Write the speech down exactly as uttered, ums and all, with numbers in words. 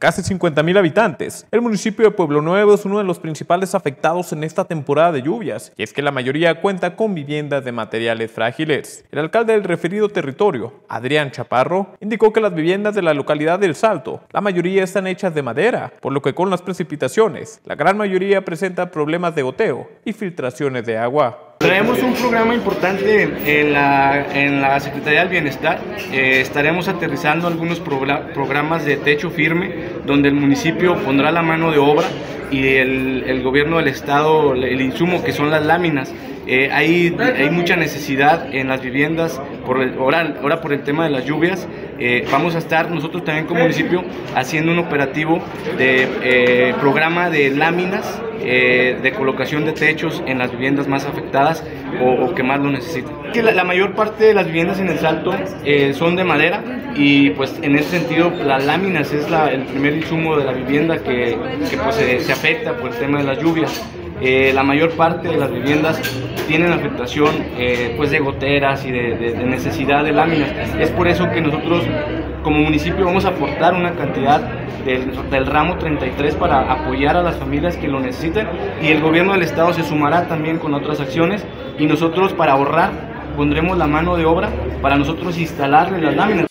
casi cincuenta mil habitantes, el municipio de Pueblo Nuevo es uno de los principales afectados en esta temporada de lluvias, y es que la mayoría cuenta con viviendas de materiales frágiles. El alcalde del referido territorio, Adrián Chaparro, indicó que las viviendas de la localidad de El Salto, la mayoría están hechas de madera, por lo que con las precipitaciones, la gran mayoría presenta problemas de goteo y filtraciones de agua. Traemos un programa importante en la, en la Secretaría del Bienestar. Eh, estaremos aterrizando algunos programas de techo firme, donde el municipio pondrá la mano de obra y el, el gobierno del estado el insumo, que son las láminas. Eh, hay, hay mucha necesidad en las viviendas, por el, ahora, ahora por el tema de las lluvias. Eh, vamos a estar nosotros también como municipio haciendo un operativo de eh, programa de láminas, eh, de colocación de techos en las viviendas más afectadas o, o que más lo necesitan. La, la mayor parte de las viviendas en El Salto eh, son de madera, y pues en ese sentido las láminas es la, el primer insumo de la vivienda que, que pues, se, se afecta por el tema de las lluvias. Eh, la mayor parte de las viviendas tienen afectación eh, pues de goteras y de, de, de necesidad de láminas. Es por eso que nosotros como municipio vamos a aportar una cantidad del, del ramo treinta y tres para apoyar a las familias que lo necesiten, y el gobierno del estado se sumará también con otras acciones, y nosotros, para ahorrar, pondremos la mano de obra para nosotros instalarle las láminas.